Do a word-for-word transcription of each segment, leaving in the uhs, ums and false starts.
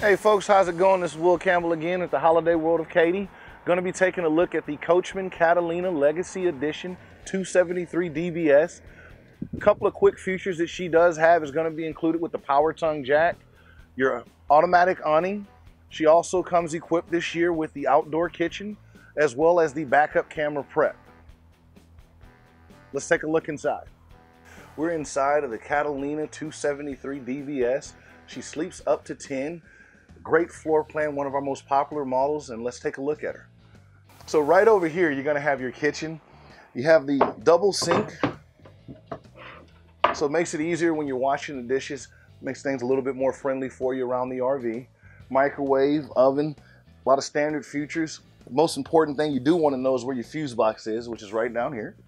Hey folks, how's it going? This is Will Campbell again at the Holiday World of Katy. Going to be taking a look at the Coachmen Catalina Legacy Edition two seventy-three D B S. A couple of quick features that she does have is going to be included with the power tongue jack, your automatic awning. She also comes equipped this year with the outdoor kitchen as well as the backup camera prep. Let's take a look inside. We're inside of the Catalina two seventy-three D B S. She sleeps up to ten. Great floor plan, one of our most popular models, and let's take a look at her. So right over here, you're gonna have your kitchen. You have the double sink, so it makes it easier when you're washing the dishes, makes things a little bit more friendly for you around the R V. Microwave, oven, a lot of standard features. The most important thing you do wanna know is where your fuse box is, which is right down here.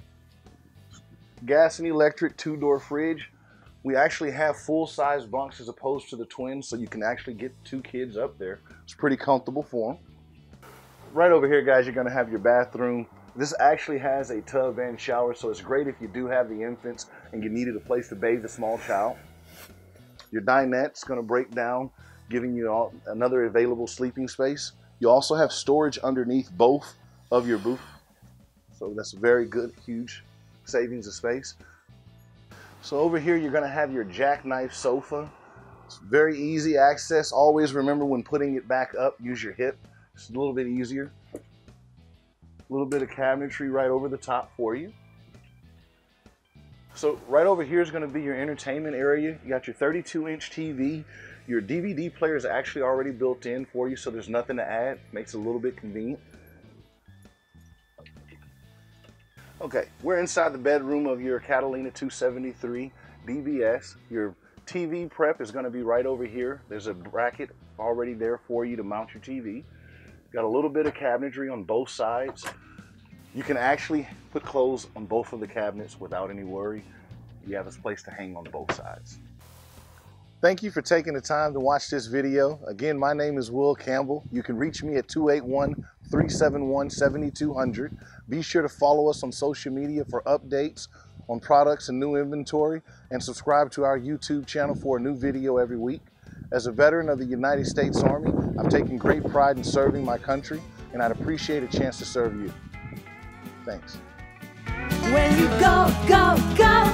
Gas and electric two-door fridge. We actually have full-size bunks as opposed to the twins, so you can actually get two kids up there. It's pretty comfortable for them. Right over here, guys, you're gonna have your bathroom. This actually has a tub and shower, so it's great if you do have the infants and you needed a place to bathe the small child. Your dinette's gonna break down, giving you all, another available sleeping space. You also have storage underneath both of your booth, so that's a very good, huge savings of space. So over here, you're gonna have your jackknife sofa. It's very easy access. Always remember when putting it back up, use your hip. It's a little bit easier. A little bit of cabinetry right over the top for you. So right over here is gonna be your entertainment area. You got your thirty-two inch T V. Your D V D player is actually already built in for you, so there's nothing to add. Makes it a little bit convenient. Okay, we're inside the bedroom of your Catalina two seventy-three D B S. Your T V prep is going to be right over here. There's a bracket already there for you to mount your T V. Got a little bit of cabinetry on both sides. You can actually put clothes on both of the cabinets without any worry. You have a place to hang on both sides. Thank you for taking the time to watch this video. Again, my name is Will Campbell. You can reach me at two eight one, three seven one, seven two zero zero. Be sure to follow us on social media for updates on products and new inventory, and subscribe to our YouTube channel for a new video every week. As a veteran of the United States Army, I've taken great pride in serving my country, and I'd appreciate a chance to serve you. Thanks. When you go, go, go.